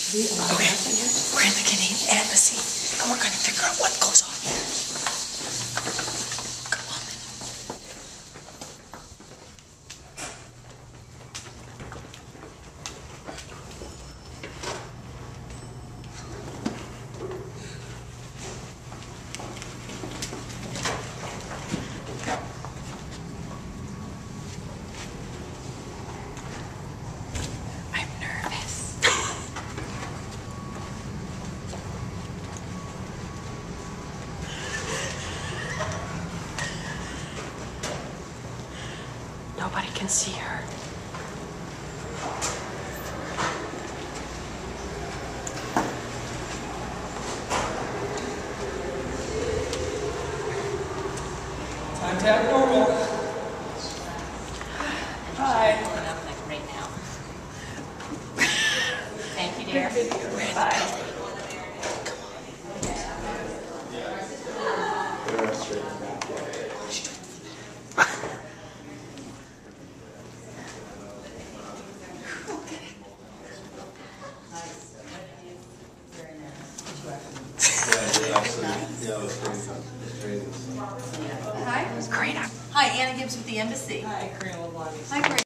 Okay, we're in the Canadian embassy, and we're gonna figure out what goes on here. Come on. I'm nervous. Nobody can see her. Time to act normal. Hi. Like right now. Thank you, dear. Bye. Hi. Karina. Hi, Anna Gibbs with the embassy. Hi, Karina LeBlanc. Hi, Karina.